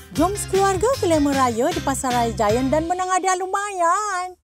Jom sekeluarga ke Lemon Raya di Pasaraya Giant dan menang hadiah lumayan.